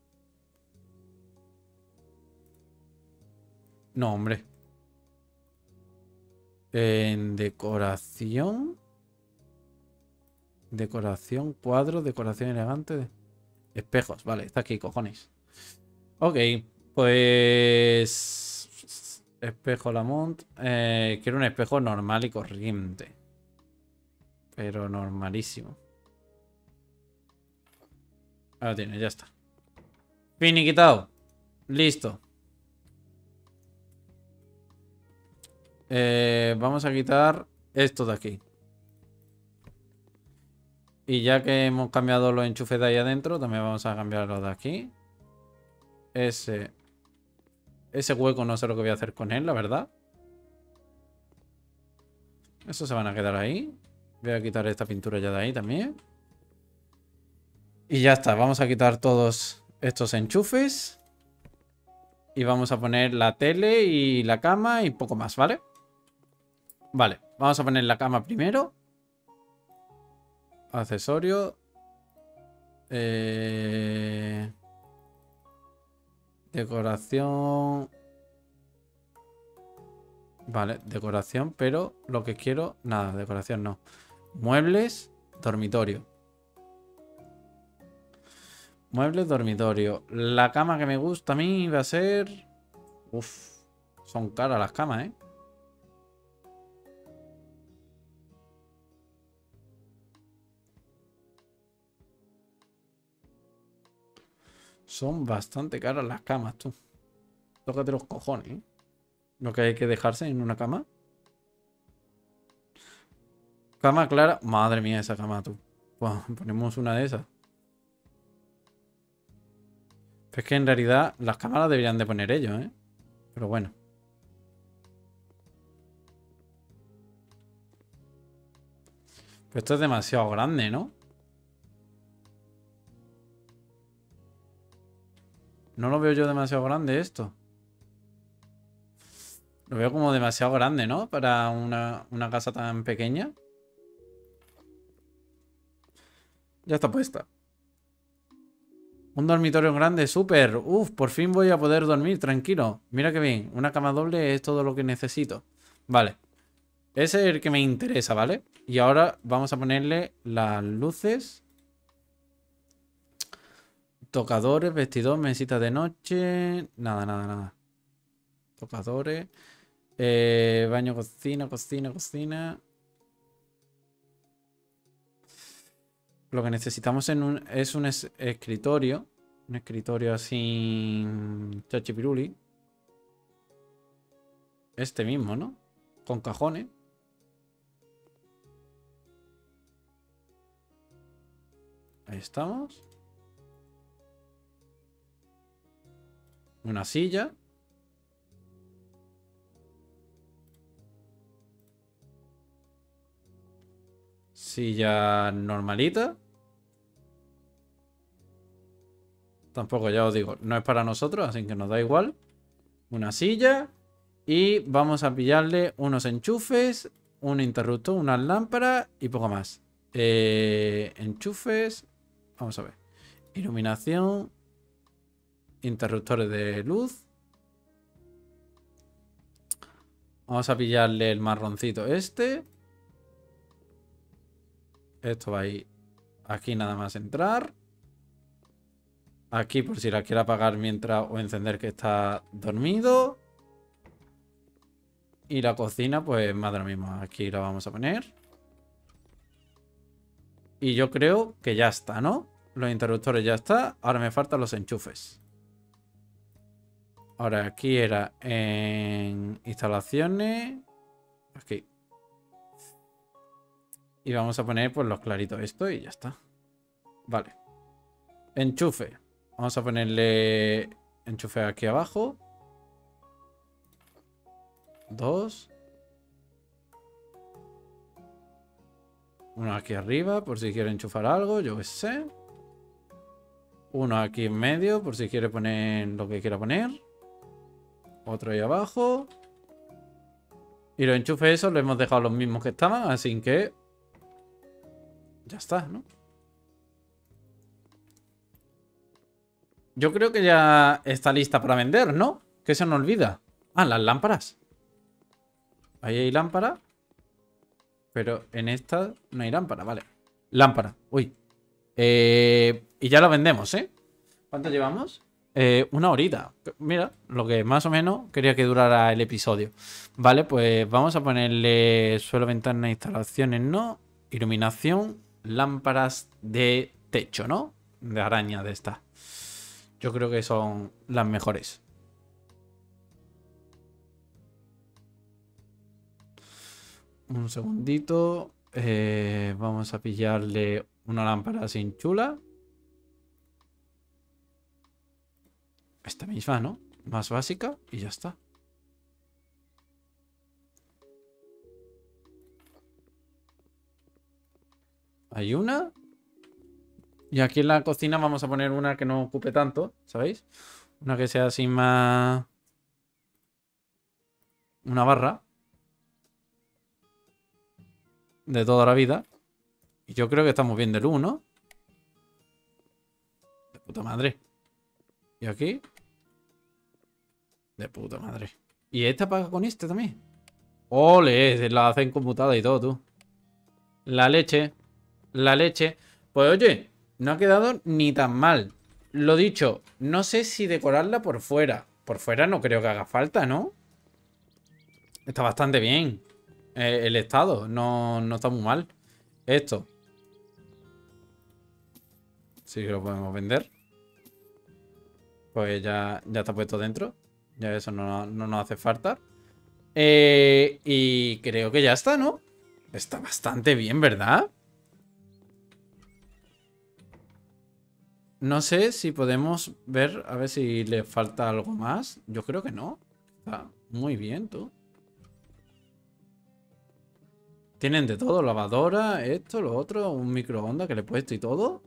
No, hombre. En decoración. Decoración, cuadro, decoración elegante. Espejos, vale, está aquí, cojones. Ok, pues... Espejo Lamont. Quiero un espejo normal y corriente. Pero normalísimo. Ahora tiene, ya está. Finiquitado. Listo. Vamos a quitar esto de aquí. Y ya que hemos cambiado los enchufes de ahí adentro, también vamos a cambiar los de aquí. Ese hueco no sé lo que voy a hacer con él, la verdad. Esos se van a quedar ahí. Voy a quitar esta pintura ya de ahí también. Y ya está, vamos a quitar todos estos enchufes. Y vamos a poner la tele y la cama y poco más, ¿vale? Vale, vamos a poner la cama primero. Accesorio. Decoración. Vale, decoración, pero lo que quiero... Nada, decoración no. Muebles, dormitorio. Muebles, dormitorio. La cama que me gusta a mí va a ser... Uf, son caras las camas, ¿eh? Son bastante caras las camas, tú. Tócate los cojones, ¿eh? Lo que hay que dejarse en una cama. Cama clara. Madre mía, esa cama, tú. Buah, ponemos una de esas. Es que en realidad las cámaras deberían de poner ellos, ¿eh? Pero bueno. Pero esto es demasiado grande, ¿no? No lo veo yo demasiado grande esto. Lo veo como demasiado grande, ¿no? Para una casa tan pequeña. Ya está puesta. Un dormitorio grande, súper. Uf, por fin voy a poder dormir tranquilo. Mira qué bien. Una cama doble es todo lo que necesito. Vale. Ese es el que me interesa, ¿vale? Y ahora vamos a ponerle las luces. Tocadores, vestidor, mesita de noche. Nada, nada, nada. Tocadores. Baño, cocina, cocina, cocina. Lo que necesitamos es un escritorio. Un escritorio así... Chachipiruli. Este mismo, ¿no? Con cajones. Ahí estamos. Una silla. Silla normalita. Tampoco, ya os digo, no es para nosotros, así que nos da igual. Una silla. Y vamos a pillarle unos enchufes, un interruptor, unas lámparas y poco más. Enchufes. Vamos a ver. Iluminación. Interruptores de luz. Vamos a pillarle el marroncito este. Esto va a ir aquí nada más entrar. Aquí por si la quiere apagar mientras o encender que está dormido. Y la cocina pues más de lo mismo. Aquí la vamos a poner. Y yo creo que ya está, ¿no? Los interruptores ya está. Ahora me faltan los enchufes. Ahora aquí era en instalaciones. Aquí. Y vamos a poner pues los claritos esto y ya está. Vale. Enchufe. Vamos a ponerle enchufe aquí abajo. 2. Uno aquí arriba por si quiere enchufar algo, yo qué sé. Uno aquí en medio por si quiere poner lo que quiera poner. Otro ahí abajo. Y los enchufes esos los hemos dejado los mismos que estaban, así que ya está, ¿no? Yo creo que ya está lista para vender, ¿no? Que se nos olvida. Ah, las lámparas. Ahí hay lámpara. Pero en esta no hay lámpara, vale. Lámpara, uy. Y ya la vendemos, ¿eh? ¿Cuánto llevamos? 1 horita. Mira, lo que más o menos quería que durara el episodio. Vale, pues vamos a ponerle suelo, ventana, instalaciones, ¿no? Iluminación, lámparas de techo, ¿no? De araña de estas. Yo creo que son las mejores. Un segundito. Vamos a pillarle una lámpara sin chula. Esta misma, ¿no? Más básica y ya está. Hay una. Y aquí en la cocina vamos a poner una que no ocupe tanto, ¿sabéis? Una que sea así más... Una barra. De toda la vida. Y yo creo que estamos bien de luz, ¿no? De puta madre. ¿Y aquí? De puta madre. ¿Y esta paga con este también? ¡Ole! La hacen conmutada y todo, tú. La leche. La leche. Pues oye, no ha quedado ni tan mal. Lo dicho, no sé si decorarla por fuera. Por fuera no creo que haga falta, ¿no? Está bastante bien. El estado. No está muy mal. Esto. Sí que lo podemos vender. Pues ya está puesto dentro. Ya eso no nos hace falta. Y creo que ya está, ¿no? Está bastante bien, ¿verdad? No sé si podemos ver, a ver si le falta algo más. Yo creo que no. Está muy bien, tú. Tienen de todo, lavadora, esto, lo otro, un microondas que le he puesto y todo.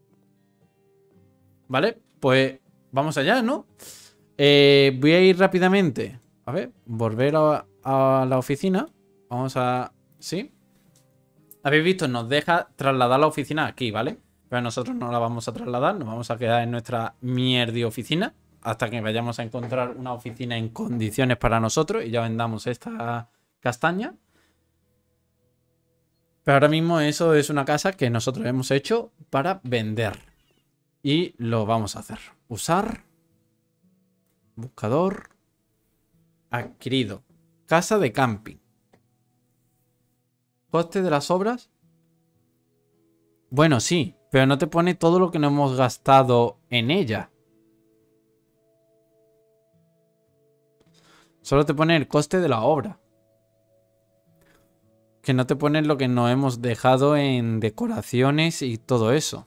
Vale, pues vamos allá, ¿no? Voy a ir rápidamente. A ver, volver a la oficina. Vamos a... ¿Sí? Habéis visto, nos deja trasladar la oficina aquí, ¿vale? Pero nosotros no la vamos a trasladar, nos vamos a quedar en nuestra mierda oficina hasta que vayamos a encontrar una oficina en condiciones para nosotros y ya vendamos esta castaña. Pero ahora mismo eso es una casa que nosotros hemos hecho para vender. Y lo vamos a hacer. Usar. Buscador. Adquirido. Casa de camping. Coste de las obras. Bueno, sí, pero no te pone todo lo que no hemos gastado en ella. Solo te pone el coste de la obra. Que no te pone lo que nos hemos dejado en decoraciones y todo eso.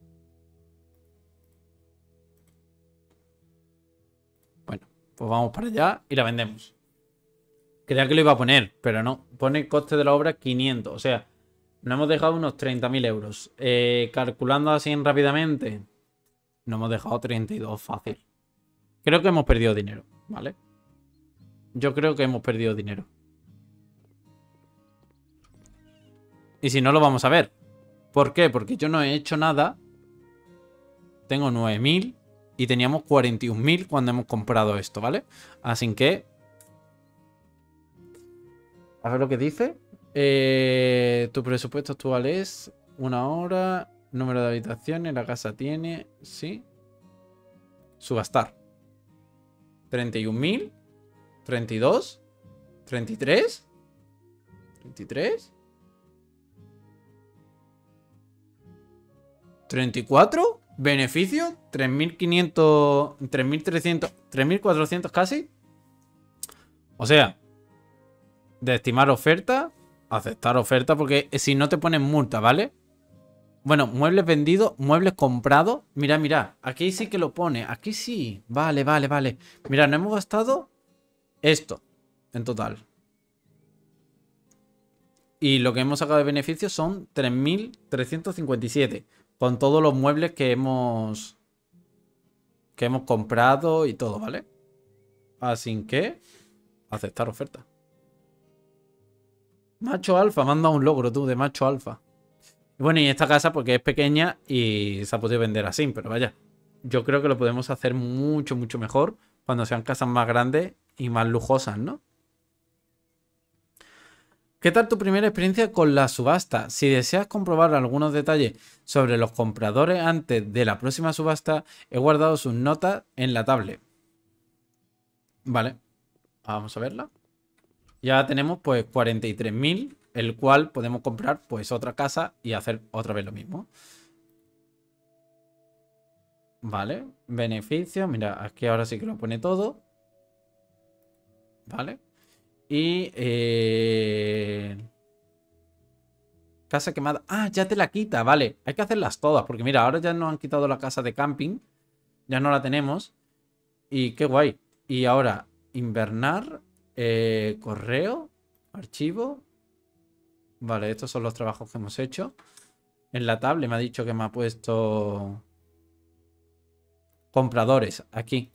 Bueno, pues vamos para allá y la vendemos. Creía que lo iba a poner, pero no. Pone coste de la obra 500. O sea, nos hemos dejado unos 30.000 euros. Calculando así rápidamente, nos hemos dejado 32 fácil. Creo que hemos perdido dinero, ¿vale? Yo creo que hemos perdido dinero. Y si no, lo vamos a ver. ¿Por qué? Porque yo no he hecho nada. Tengo 9.000 y teníamos 41.000 cuando hemos comprado esto, ¿vale? Así que... A ver lo que dice. Tu presupuesto actual es 1 hora. Número de habitaciones. La casa tiene... Sí. Subastar. 31.000. 32. 33. 33. 34. Beneficio. 3.500. 3.300. 3.400 casi. O sea... de estimar oferta, aceptar oferta, porque si no te ponen multa, ¿vale? Bueno, muebles vendidos, muebles comprados. Mira, mira, aquí sí que lo pone. Aquí sí. Vale, vale, vale. Mira, no hemos gastado esto en total. Y lo que hemos sacado de beneficio son 3.357. Con todos los muebles que hemos comprado y todo, ¿vale? Así que aceptar oferta. Macho alfa, manda un logro tú de macho alfa. Bueno, y esta casa porque es pequeña y se ha podido vender así, pero vaya. Yo creo que lo podemos hacer mucho, mucho mejor cuando sean casas más grandes y más lujosas, ¿no? ¿Qué tal tu primera experiencia con la subasta? Si deseas comprobar algunos detalles sobre los compradores antes de la próxima subasta, he guardado sus notas en la tablet. Vale, vamos a verla. Ya tenemos pues 43.000, el cual podemos comprar pues otra casa y hacer otra vez lo mismo. Vale, beneficios, mira, aquí ahora sí que lo pone todo. Vale. Y casa quemada. Ah, ya te la quita, vale. Hay que hacerlas todas, porque mira, ahora ya nos han quitado la casa de camping. Ya no la tenemos. Y qué guay. Y ahora, invernar, correo, archivo. Vale, estos son los trabajos que hemos hecho. En la tablet me ha dicho que me ha puesto compradores, aquí.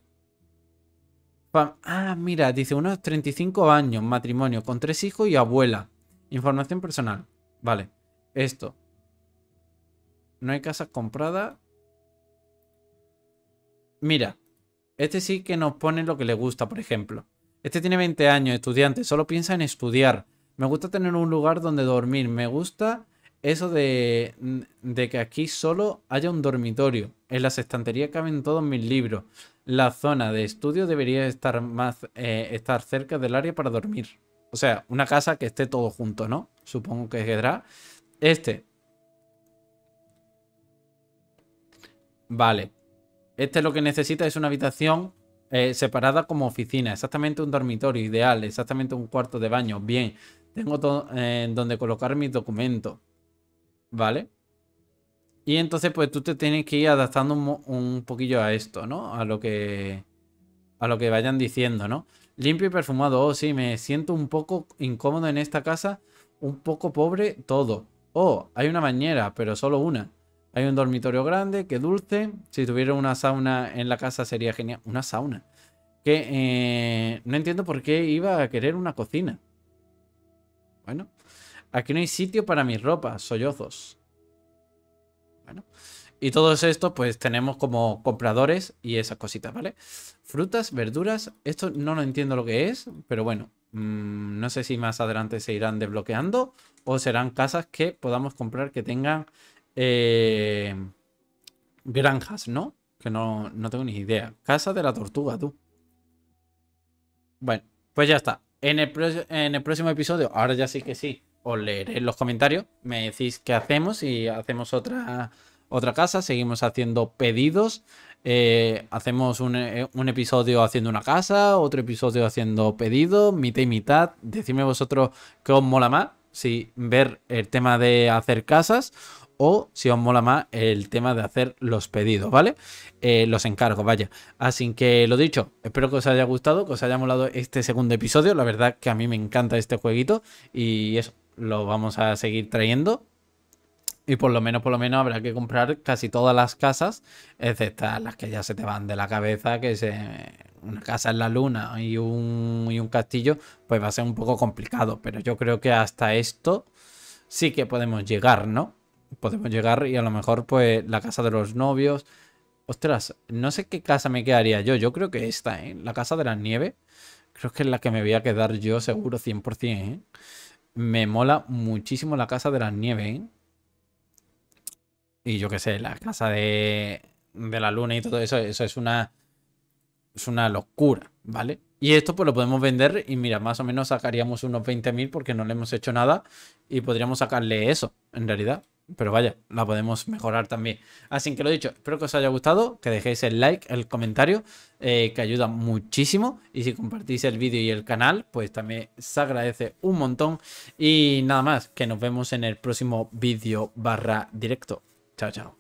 Ah, mira, dice unos 35 años, matrimonio, con 3 hijos y abuela. Información personal. Vale, esto. No hay casas compradas. Mira, este sí que nos pone lo que le gusta, por ejemplo. Este tiene 20 años, estudiante, solo piensa en estudiar. Me gusta tener un lugar donde dormir. Me gusta eso de que aquí solo haya un dormitorio. En las estanterías caben todos mis libros. La zona de estudio debería estar estar cerca del área para dormir. O sea, una casa que esté todo junto, ¿no? Supongo que quedará. Este. Vale. Este lo que necesita es una habitación separada como oficina. Exactamente un dormitorio ideal. Exactamente un cuarto de baño. Bien. Tengo donde colocar mis documentos. Vale. Y entonces pues tú te tienes que ir adaptando un poquillo a esto, ¿no? A lo que vayan diciendo, ¿no? Limpio y perfumado. Oh, sí, me siento un poco incómodo en esta casa. Un poco pobre todo. Oh, hay una bañera, pero solo una. Hay un dormitorio grande, qué dulce. Si tuviera una sauna en la casa sería genial. Una sauna. Que no entiendo por qué iba a querer una cocina. Bueno. Aquí no hay sitio para mis ropas, sollozos. Bueno. Y todos estos pues tenemos como compradores y esas cositas, ¿vale? Frutas, verduras. Esto no lo entiendo lo que es, pero bueno. No sé si más adelante se irán desbloqueando o serán casas que podamos comprar que tengan granjas, ¿no? Que no tengo ni idea. Casa de la tortuga, tú. Bueno, pues ya está. En el próximo episodio, ahora ya sí que sí, os leeré en los comentarios. Me decís qué hacemos y hacemos otra casa. Seguimos haciendo pedidos. Hacemos un episodio haciendo una casa, otro episodio haciendo pedidos, mitad y mitad. Decidme vosotros qué os mola más. Si ver el tema de hacer casas o si os mola más el tema de hacer los pedidos, ¿vale? Los encargos, vaya. Así que lo dicho, espero que os haya gustado, que os haya molado este segundo episodio. La verdad que a mí me encanta este jueguito y eso, lo vamos a seguir trayendo. Y por lo menos habrá que comprar casi todas las casas, excepto las que ya se te van de la cabeza, que una casa en la luna y un castillo, pues va a ser un poco complicado. Pero yo creo que hasta esto sí que podemos llegar, ¿no? Podemos llegar y a lo mejor pues la casa de los novios. Ostras, no sé qué casa me quedaría yo. Yo creo que esta, ¿eh? La casa de la nieve. Creo que es la que me voy a quedar yo seguro 100%, ¿eh? Me mola muchísimo la casa de la nieve, ¿eh? Y yo qué sé, la casa de la luna y todo eso, eso es una locura, ¿vale? Y esto pues lo podemos vender y mira, más o menos sacaríamos unos 20.000 porque no le hemos hecho nada y podríamos sacarle eso, en realidad. pero vaya, la podemos mejorar también. Así que lo dicho, espero que os haya gustado, que dejéis el like, el comentario, que ayuda muchísimo. Y si compartís el vídeo y el canal, pues también se agradece un montón. Y nada más, que nos vemos en el próximo vídeo / directo. Chao, chao.